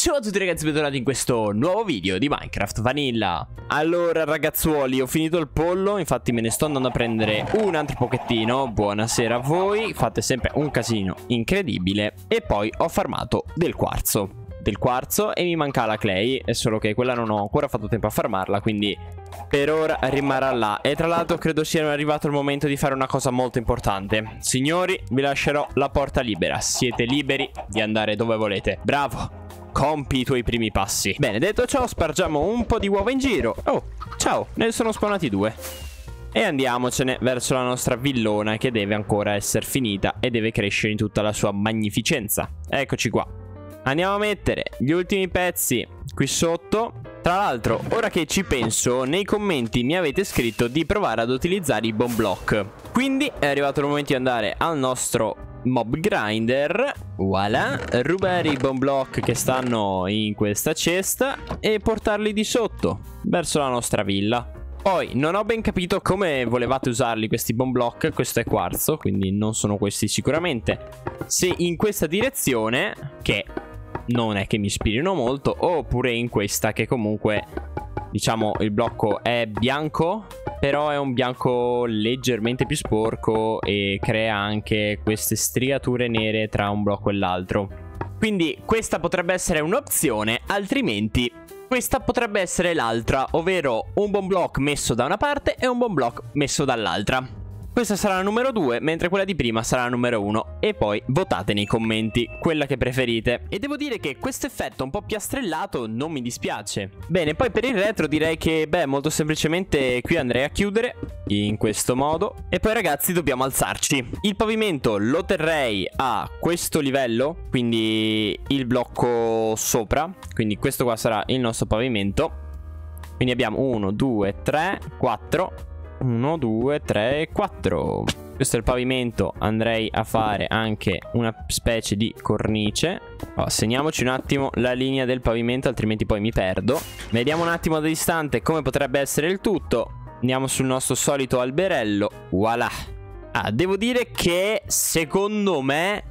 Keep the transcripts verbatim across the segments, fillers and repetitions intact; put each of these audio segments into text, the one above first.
Ciao a tutti ragazzi, bentornati in questo nuovo video di Minecraft Vanilla. Allora ragazzuoli, ho finito il pollo, infatti me ne sto andando a prendere un altro pochettino. Buonasera a voi, fate sempre un casino incredibile. E poi ho farmato del quarzo Del quarzo e mi manca la clay, è solo che quella non ho ancora fatto tempo a farmarla, quindi per ora rimarrà là. E tra l'altro credo sia arrivato il momento di fare una cosa molto importante. Signori, vi lascerò la porta libera, siete liberi di andare dove volete. Bravo, compi i tuoi primi passi. Bene, detto ciò, spargiamo un po' di uova in giro. Oh, ciao, ne sono spawnati due. E andiamocene verso la nostra villona, che deve ancora essere finita e deve crescere in tutta la sua magnificenza. Eccoci qua. Andiamo a mettere gli ultimi pezzi qui sotto. Tra l'altro, ora che ci penso, nei commenti mi avete scritto di provare ad utilizzare i bone block. Quindi è arrivato il momento di andare al nostro mob grinder. Voilà, rubare i bone block che stanno in questa cesta e portarli di sotto verso la nostra villa. Poi non ho ben capito come volevate usarli questi bone block. Questo è quarzo, quindi non sono questi sicuramente. Se in questa direzione, che non è che mi ispirino molto, oppure in questa, che comunque diciamo il blocco è bianco, però è un bianco leggermente più sporco e crea anche queste striature nere tra un blocco e l'altro. Quindi questa potrebbe essere un'opzione, altrimenti questa potrebbe essere l'altra, ovvero un bone block messo da una parte e un bone block messo dall'altra. Questa sarà la numero due, mentre quella di prima sarà la numero uno. E poi votate nei commenti quella che preferite. E devo dire che questo effetto un po' piastrellato non mi dispiace. Bene, poi per il retro direi che, beh, molto semplicemente qui andrei a chiudere in questo modo. E poi ragazzi dobbiamo alzarci. Il pavimento lo terrei a questo livello, quindi il blocco sopra. Quindi questo qua sarà il nostro pavimento. Quindi abbiamo uno, due, tre, quattro. uno, due, tre, quattro. Questo è il pavimento. Andrei a fare anche una specie di cornice. Oh, segniamoci un attimo la linea del pavimento, altrimenti poi mi perdo. Vediamo un attimo da distante come potrebbe essere il tutto. Andiamo sul nostro solito alberello. Voilà. Ah, devo dire che secondo me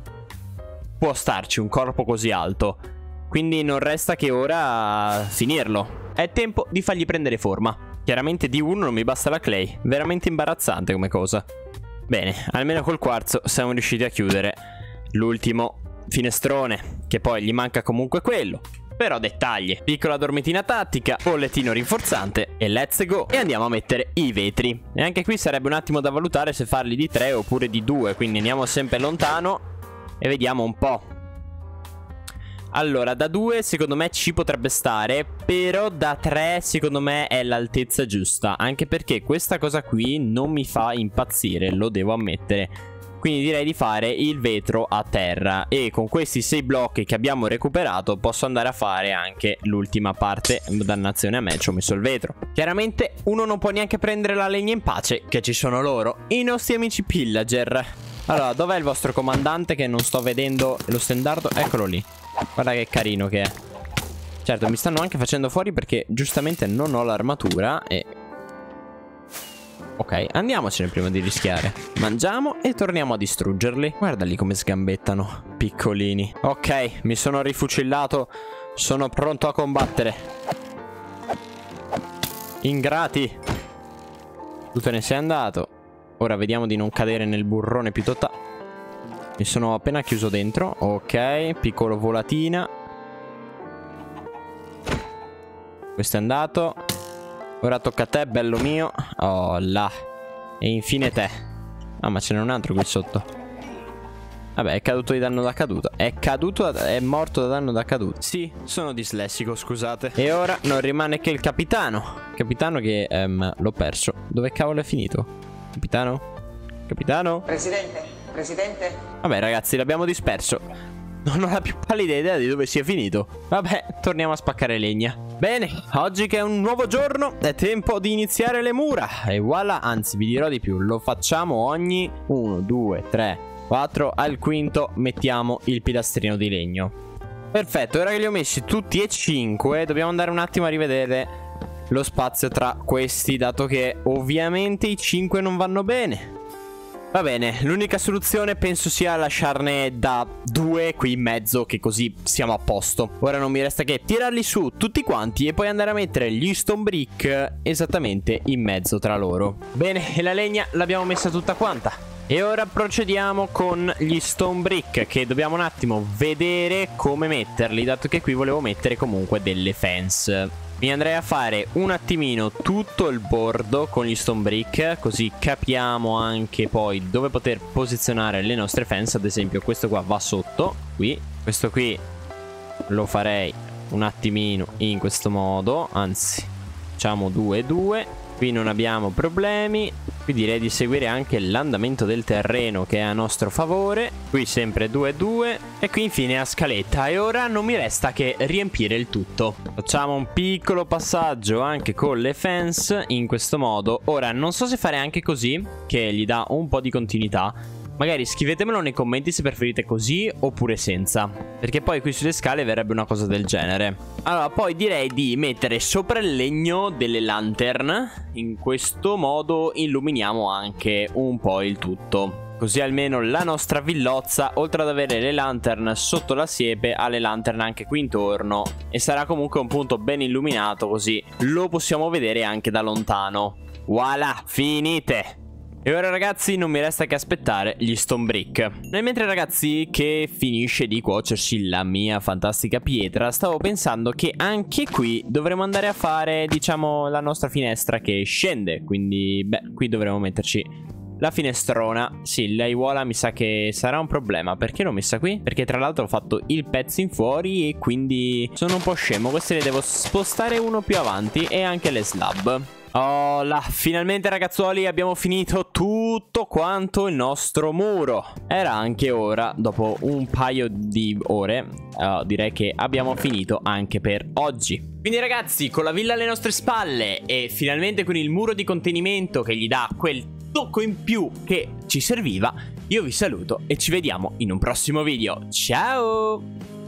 può starci un corpo così alto. Quindi non resta che ora finirlo. È tempo di fargli prendere forma. Chiaramente di uno non mi basta la clay. Veramente imbarazzante come cosa. Bene, almeno col quarzo siamo riusciti a chiudere l'ultimo finestrone, che poi gli manca comunque quello. Però dettagli. Piccola dormitina tattica, bollettino rinforzante e let's go. E andiamo a mettere i vetri. E anche qui sarebbe un attimo da valutare se farli di tre oppure di due. Quindi andiamo sempre lontano e vediamo un po'. Allora, da due secondo me ci potrebbe stare, però da tre secondo me è l'altezza giusta. Anche perché questa cosa qui non mi fa impazzire, lo devo ammettere. Quindi direi di fare il vetro a terra. E con questi sei blocchi che abbiamo recuperato posso andare a fare anche l'ultima parte. Dannazione a me, ci ho messo il vetro. Chiaramente uno non può neanche prendere la legna in pace, che ci sono loro, i nostri amici pillager. Allora, dov'è il vostro comandante che non sto vedendo lo stendardo? Eccolo lì. Guarda che carino che è. Certo, mi stanno anche facendo fuori perché giustamente non ho l'armatura e... Ok, andiamocene prima di rischiare. Mangiamo e torniamo a distruggerli. Guarda lì come sgambettano, piccolini. Ok, mi sono rifucillato. Sono pronto a combattere. Ingrati. Tu te ne sei andato. Ora vediamo di non cadere nel burrone più totale. Mi sono appena chiuso dentro. Ok, piccolo volatina. Questo è andato. Ora tocca a te, bello mio. Oh là. E infine te. Ah, ma ce n'è un altro qui sotto. Vabbè, è caduto di danno da caduta. È caduto, è morto da danno da caduta. Sì, sono dislessico, scusate. E ora non rimane che il capitano. Capitano che um, l'ho perso. Dove cavolo è finito? Capitano? Capitano? Presidente? Presidente? Vabbè ragazzi, l'abbiamo disperso. Non ho la più pallida idea di dove sia finito. Vabbè, torniamo a spaccare legna. Bene, oggi che è un nuovo giorno è tempo di iniziare le mura. E voilà, anzi vi dirò di più. Lo facciamo ogni uno, due, tre, quattro. Al quinto mettiamo il pilastrino di legno. Perfetto, ora che li ho messi tutti e cinque dobbiamo andare un attimo a rivedere lo spazio tra questi, dato che ovviamente i cinque non vanno bene. Va bene, l'unica soluzione penso sia lasciarne da due qui in mezzo, che così siamo a posto. Ora non mi resta che tirarli su tutti quanti e poi andare a mettere gli stone brick esattamente in mezzo tra loro. Bene, e la legna l'abbiamo messa tutta quanta. E ora procediamo con gli stone brick, che dobbiamo un attimo vedere come metterli, dato che qui volevo mettere comunque delle fence. Mi andrei a fare un attimino tutto il bordo con gli stone brick, così capiamo anche poi dove poter posizionare le nostre fence. Ad esempio questo qua va sotto, qui. Questo qui lo farei un attimino in questo modo, anzi facciamo due e due. Qui non abbiamo problemi. Qui direi di seguire anche l'andamento del terreno, che è a nostro favore. Qui sempre due e due. E qui infine a scaletta. E ora non mi resta che riempire il tutto. Facciamo un piccolo passaggio anche con le fence in questo modo. Ora non so se fare anche così, che gli dà un po' di continuità. Magari scrivetemelo nei commenti se preferite così oppure senza, perché poi qui sulle scale verrebbe una cosa del genere. Allora poi direi di mettere sopra il legno delle lantern. In questo modo illuminiamo anche un po' il tutto, così almeno la nostra villozza, oltre ad avere le lantern sotto la siepe, ha le lantern anche qui intorno. E sarà comunque un punto ben illuminato, così lo possiamo vedere anche da lontano. Voilà, finite! E ora ragazzi non mi resta che aspettare gli stone brick. Nel mentre ragazzi che finisce di cuocersi la mia fantastica pietra, stavo pensando che anche qui dovremmo andare a fare, diciamo, la nostra finestra che scende. Quindi beh, qui dovremmo metterci la finestrona. Sì, l'aiuola mi sa che sarà un problema. Perché l'ho messa qui? Perché tra l'altro ho fatto il pezzo in fuori e quindi sono un po' scemo. Queste le devo spostare uno più avanti, e anche le slab. Oh là, finalmente ragazzuoli abbiamo finito tutto quanto il nostro muro. Era anche ora, dopo un paio di ore, uh, direi che abbiamo finito anche per oggi. Quindi ragazzi, con la villa alle nostre spalle e finalmente con il muro di contenimento che gli dà quel tocco in più che ci serviva, io vi saluto e ci vediamo in un prossimo video. Ciao!